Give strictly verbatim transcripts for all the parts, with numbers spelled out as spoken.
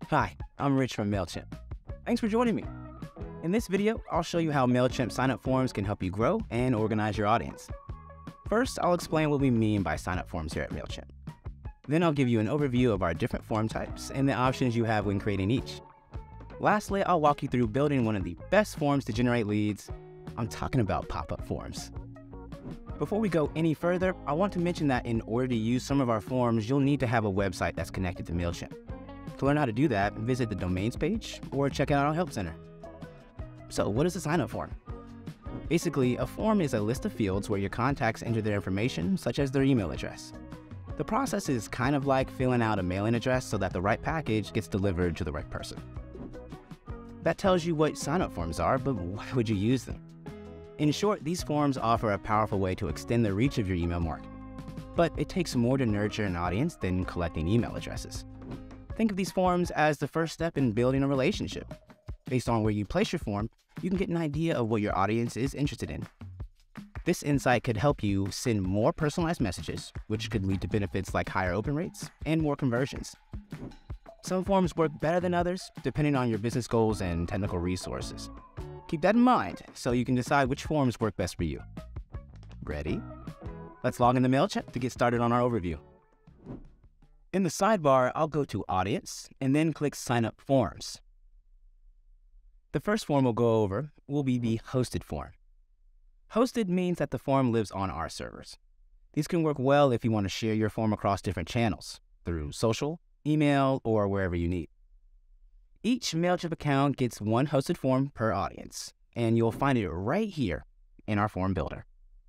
Hi, I'm Rich from MailChimp. Thanks for joining me. In this video, I'll show you how MailChimp sign-up forms can help you grow and organize your audience. First, I'll explain what we mean by sign-up forms here at MailChimp. Then I'll give you an overview of our different form types and the options you have when creating each. Lastly, I'll walk you through building one of the best forms to generate leads. I'm talking about pop-up forms. Before we go any further, I want to mention that in order to use some of our forms, you'll need to have a website that's connected to MailChimp. To learn how to do that, visit the domains page or check out our help center. So what is a sign-up form? Basically, a form is a list of fields where your contacts enter their information, such as their email address. The process is kind of like filling out a mailing address so that the right package gets delivered to the right person. That tells you what sign-up forms are, but why would you use them? In short, these forms offer a powerful way to extend the reach of your email marketing. But it takes more to nurture an audience than collecting email addresses. Think of these forms as the first step in building a relationship. Based on where you place your form, you can get an idea of what your audience is interested in. This insight could help you send more personalized messages, which could lead to benefits like higher open rates and more conversions. Some forms work better than others, depending on your business goals and technical resources. Keep that in mind so you can decide which forms work best for you. Ready? Let's log into MailChimp to get started on our overview. In the sidebar, I'll go to Audience and then click Sign Up Forms. The first form we'll go over will be the hosted form. Hosted means that the form lives on our servers. These can work well if you want to share your form across different channels, through social, email, or wherever you need. Each MailChimp account gets one hosted form per audience, and you'll find it right here in our form builder.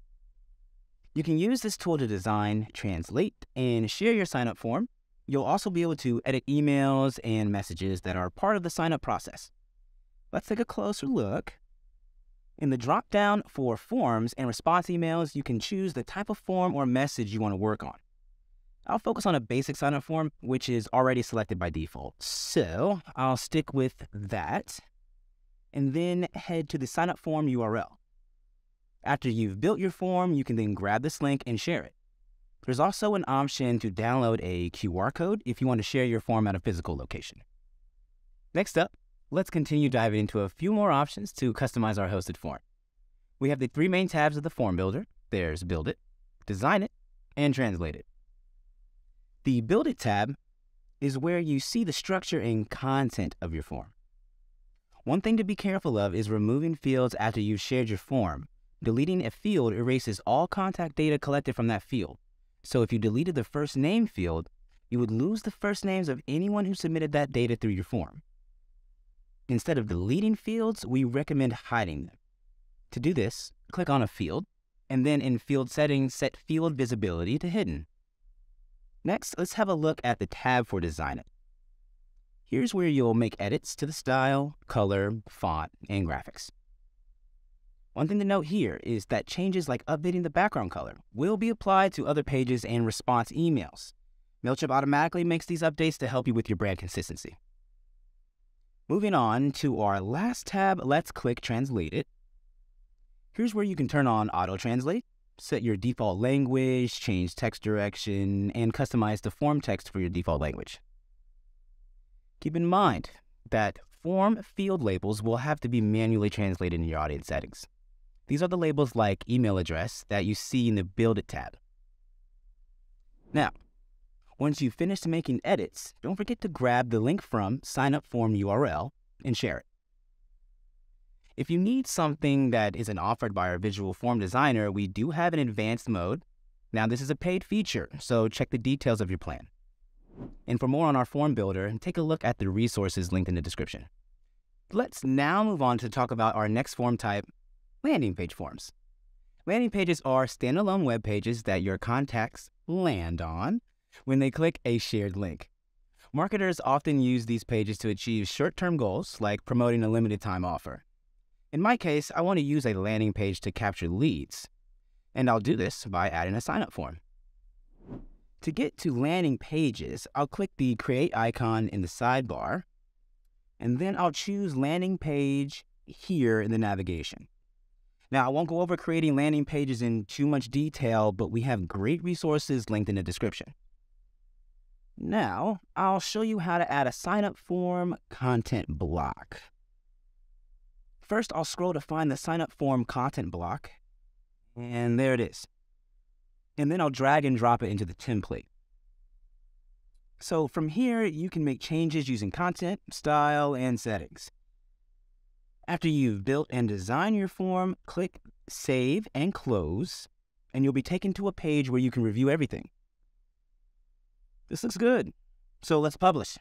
You can use this tool to design, translate, and share your sign-up form. You'll also be able to edit emails and messages that are part of the sign-up process. Let's take a closer look. In the drop-down for forms and response emails, you can choose the type of form or message you want to work on. I'll focus on a basic sign-up form, which is already selected by default. So I'll stick with that and then head to the sign-up form U R L. After you've built your form, you can then grab this link and share it. There's also an option to download a Q R code if you want to share your form at a physical location. Next up, let's continue diving into a few more options to customize our hosted form. We have the three main tabs of the form builder. There's Build It, Design It, and Translate It. The Build It tab is where you see the structure and content of your form. One thing to be careful of is removing fields after you've shared your form. Deleting a field erases all contact data collected from that field. So if you deleted the first name field, you would lose the first names of anyone who submitted that data through your form. Instead of deleting fields, we recommend hiding them. To do this, click on a field, and then in Field Settings, set Field Visibility to Hidden. Next, let's have a look at the tab for Design It. Here's where you'll make edits to the style, color, font, and graphics. One thing to note here is that changes like updating the background color will be applied to other pages and response emails. MailChimp automatically makes these updates to help you with your brand consistency. Moving on to our last tab, let's click Translate It. Here's where you can turn on Auto Translate, set your default language, change text direction, and customize the form text for your default language. Keep in mind that form field labels will have to be manually translated in your audience settings. These are the labels like email address that you see in the Build It tab. Now, once you've finished making edits, don't forget to grab the link from Sign Up Form U R L and share it. If you need something that isn't offered by our visual form designer, we do have an advanced mode. Now, this is a paid feature, so check the details of your plan. And for more on our form builder, take a look at the resources linked in the description. Let's now move on to talk about our next form type, landing page forms. Landing pages are standalone web pages that your contacts land on when they click a shared link. Marketers often use these pages to achieve short-term goals, like promoting a limited time offer. In my case, I want to use a landing page to capture leads, and I'll do this by adding a sign-up form. To get to landing pages, I'll click the Create icon in the sidebar, and then I'll choose Landing Page here in the navigation. Now, I won't go over creating landing pages in too much detail, but we have great resources linked in the description. Now, I'll show you how to add a sign-up form content block. First, I'll scroll to find the sign-up form content block, and there it is. And then I'll drag and drop it into the template. So from here, you can make changes using content, style, and settings. After you've built and designed your form, click Save and Close, and you'll be taken to a page where you can review everything. This looks good, so let's publish.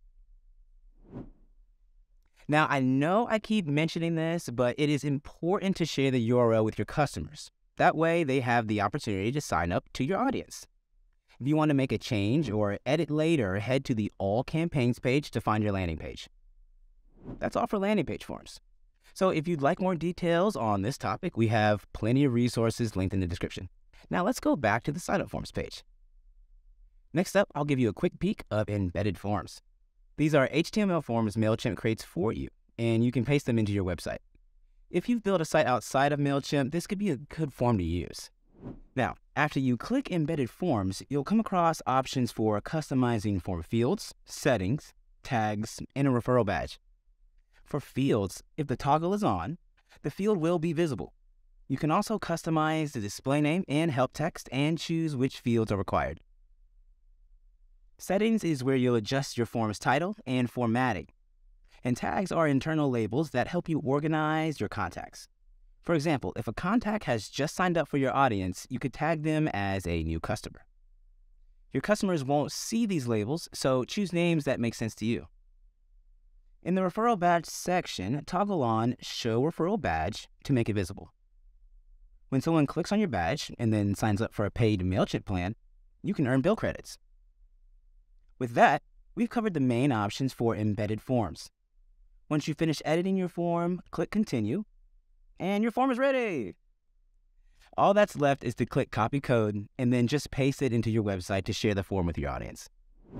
Now, I know I keep mentioning this, but it is important to share the U R L with your customers. That way, they have the opportunity to sign up to your audience. If you want to make a change or edit later, head to the All Campaigns page to find your landing page. That's all for landing page forms. So if you'd like more details on this topic, we have plenty of resources linked in the description. Now let's go back to the sign-up forms page. Next up, I'll give you a quick peek of embedded forms. These are H T M L forms MailChimp creates for you, and you can paste them into your website. If you've built a site outside of MailChimp, this could be a good form to use. Now, after you click Embedded Forms, you'll come across options for customizing form fields, settings, tags, and a referral badge. For fields, if the toggle is on, the field will be visible. You can also customize the display name and help text and choose which fields are required. Settings is where you'll adjust your form's title and formatting. And tags are internal labels that help you organize your contacts. For example, if a contact has just signed up for your audience, you could tag them as a new customer. Your customers won't see these labels, so choose names that make sense to you. In the referral badge section, toggle on Show Referral Badge to make it visible. When someone clicks on your badge and then signs up for a paid MailChimp plan, you can earn bill credits. With that, we've covered the main options for embedded forms. Once you finish editing your form, click Continue, and your form is ready. All that's left is to click Copy Code and then just paste it into your website to share the form with your audience.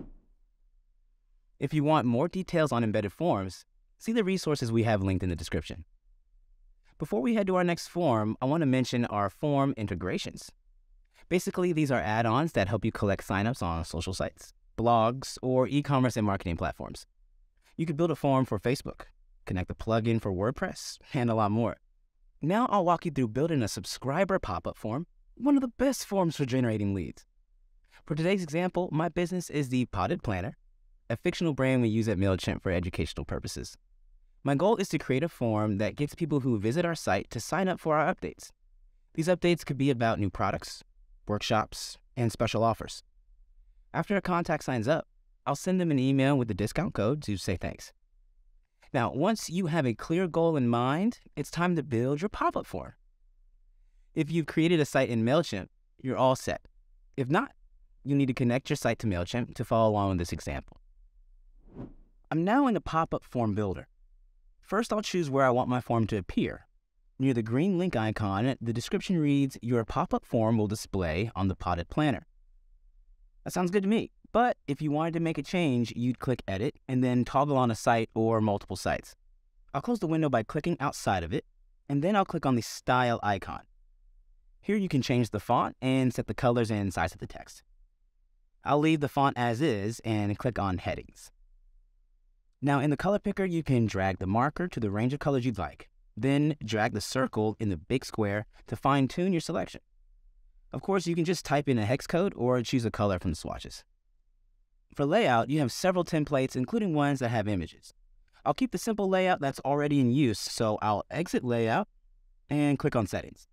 If you want more details on embedded forms, see the resources we have linked in the description. Before we head to our next form, I want to mention our form integrations. Basically, these are add-ons that help you collect signups on social sites, blogs, or e-commerce and marketing platforms. You could build a form for Facebook, connect a plugin for WordPress, and a lot more. Now I'll walk you through building a subscriber pop-up form, one of the best forms for generating leads. For today's example, my business is the Potted Planner, a fictional brand we use at MailChimp for educational purposes. My goal is to create a form that gets people who visit our site to sign up for our updates. These updates could be about new products, workshops, and special offers. After a contact signs up, I'll send them an email with the discount code to say thanks. Now, once you have a clear goal in mind, it's time to build your pop-up form. If you've created a site in MailChimp, you're all set. If not, you'll need to connect your site to MailChimp to follow along with this example. I'm now in the pop-up form builder. First, I'll choose where I want my form to appear. Near the green link icon, the description reads, "Your pop-up form will display on the Potted Planner." That sounds good to me, but if you wanted to make a change, you'd click Edit and then toggle on a site or multiple sites. I'll close the window by clicking outside of it, and then I'll click on the Style icon. Here you can change the font and set the colors and size of the text. I'll leave the font as is and click on Headings. Now in the color picker, you can drag the marker to the range of colors you'd like. Then drag the circle in the big square to fine-tune your selection. Of course, you can just type in a hex code or choose a color from the swatches. For layout, you have several templates, including ones that have images. I'll keep the simple layout that's already in use, so I'll exit Layout and click on Settings.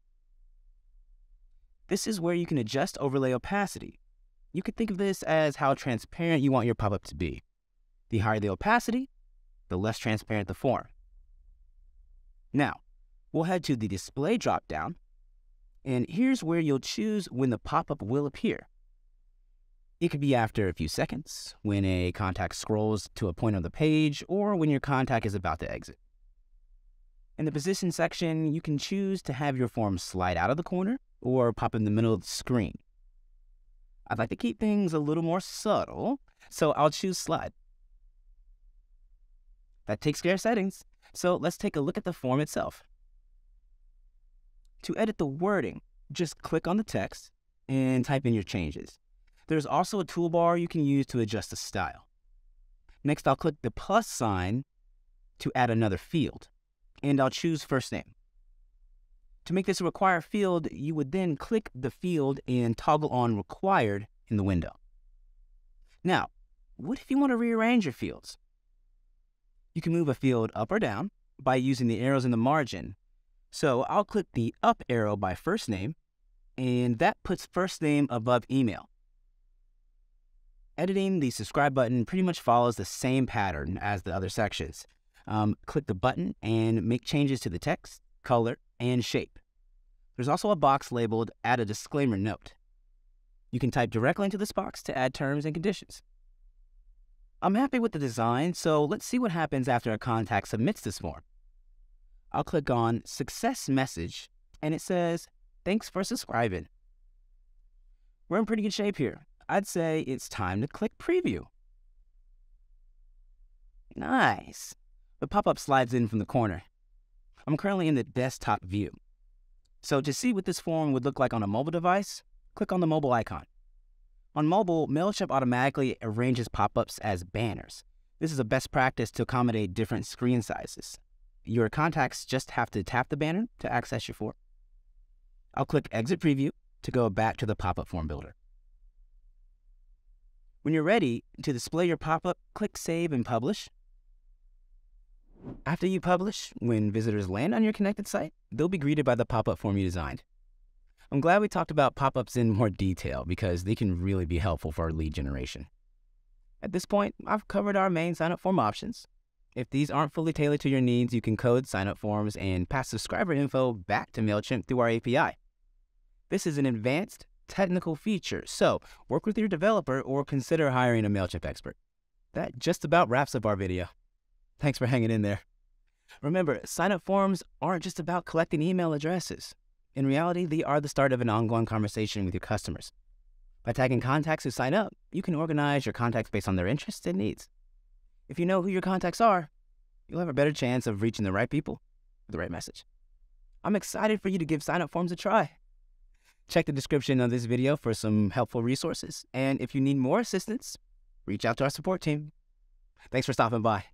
This is where you can adjust overlay opacity. You could think of this as how transparent you want your pop-up to be. The higher the opacity, the less transparent the form. Now, we'll head to the Display dropdown, and here's where you'll choose when the pop-up will appear. It could be after a few seconds, when a contact scrolls to a point on the page, or when your contact is about to exit. In the Position section, you can choose to have your form slide out of the corner or pop in the middle of the screen. I'd like to keep things a little more subtle, so I'll choose Slide. That takes care of settings, so let's take a look at the form itself. To edit the wording, just click on the text and type in your changes. There's also a toolbar you can use to adjust the style. Next, I'll click the plus sign to add another field, and I'll choose first name. To make this a required field, you would then click the field and toggle on required in the window. Now, what if you want to rearrange your fields? You can move a field up or down by using the arrows in the margin. So I'll click the up arrow by first name, and that puts first name above email. Editing the subscribe button pretty much follows the same pattern as the other sections. Um, click the button and make changes to the text, color, and shape. There's also a box labeled Add a Disclaimer Note. You can type directly into this box to add terms and conditions. I'm happy with the design, so let's see what happens after a contact submits this form. I'll click on Success Message, and it says, "Thanks for subscribing." We're in pretty good shape here. I'd say it's time to click Preview. Nice. The pop-up slides in from the corner. I'm currently in the desktop view. So to see what this form would look like on a mobile device, click on the mobile icon. On mobile, MailChimp automatically arranges pop-ups as banners. This is a best practice to accommodate different screen sizes. Your contacts just have to tap the banner to access your form. I'll click Exit Preview to go back to the pop-up form builder. When you're ready to display your pop-up, click Save and Publish. After you publish, when visitors land on your connected site, they'll be greeted by the pop-up form you designed. I'm glad we talked about pop-ups in more detail because they can really be helpful for our lead generation. At this point, I've covered our main sign-up form options. If these aren't fully tailored to your needs, you can code sign-up forms and pass subscriber info back to MailChimp through our A P I. This is an advanced technical feature, so work with your developer or consider hiring a MailChimp expert. That just about wraps up our video. Thanks for hanging in there. Remember, sign-up forms aren't just about collecting email addresses. In reality, they are the start of an ongoing conversation with your customers. By tagging contacts who sign up, you can organize your contacts based on their interests and needs. If you know who your contacts are, you'll have a better chance of reaching the right people with the right message. I'm excited for you to give sign-up forms a try. Check the description of this video for some helpful resources, and if you need more assistance, reach out to our support team. Thanks for stopping by.